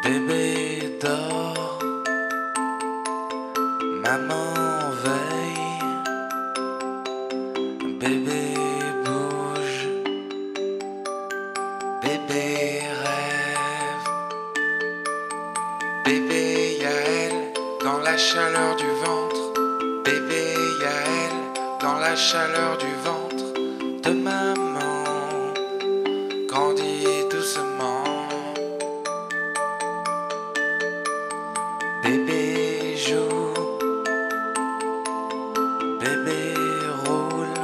Bébé dort, maman veille, bébé bouge, bébé rêve, bébé Yaël dans la chaleur du ventre, bébé Yaël dans la chaleur du ventre de maman, grandit doucement. Bébé joue, bébé roule,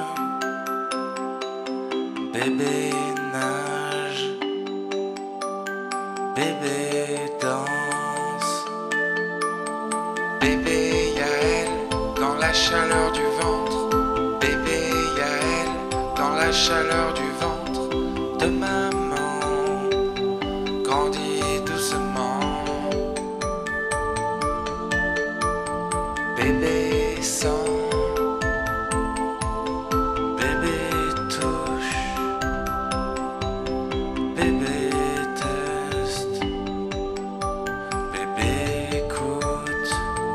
bébé nage, bébé danse, bébé Yaël dans la chaleur du ventre, bébé Yaël dans la chaleur du ventre de maman, grandit doucement. Bébé sent, bébé touche, bébé teste, bébé écoute,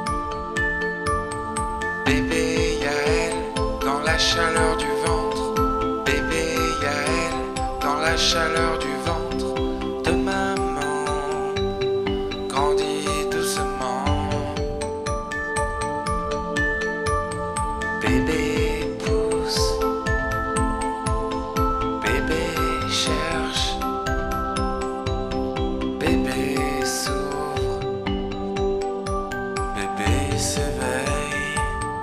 bébé Yaël dans la chaleur du ventre, bébé Yaël dans la chaleur du ventre de maman, grandit doucement. Bébé pousse, bébé cherche, bébé s'ouvre, bébé s'éveille,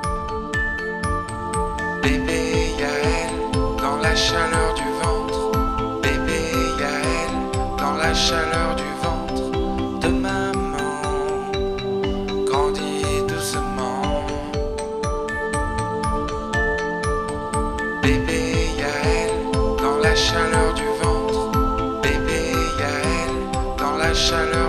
bébé Yaël dans la chaleur du ventre, bébé Yaël dans la chaleur du ventre de maman, grandit doucement. Bébé Yaël dans la chaleur du ventre, bébé Yaël dans la chaleur